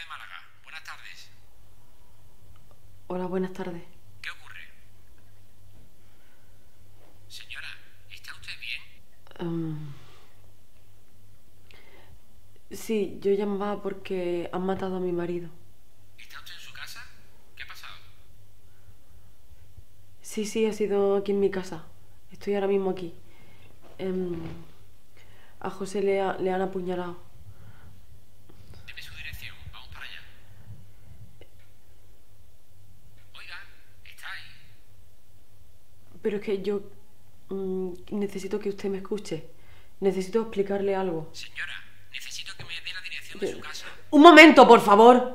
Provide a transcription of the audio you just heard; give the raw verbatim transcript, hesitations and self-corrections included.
de Málaga. Buenas tardes. Hola, buenas tardes. ¿Qué ocurre? Señora, ¿está usted bien? Um, sí, yo llamaba porque han matado a mi marido. ¿Está usted en su casa? ¿Qué ha pasado? Sí, sí, ha sido aquí en mi casa. Estoy ahora mismo aquí. Um, a José le, ha- le han apuñalado. Deme su dirección. Vamos para allá. Oiga, ¿está ahí? Pero es que yo um, necesito que usted me escuche. Necesito explicarle algo. Señora, necesito que me dé la dirección de Yo- su casa. ¡Un momento, por favor!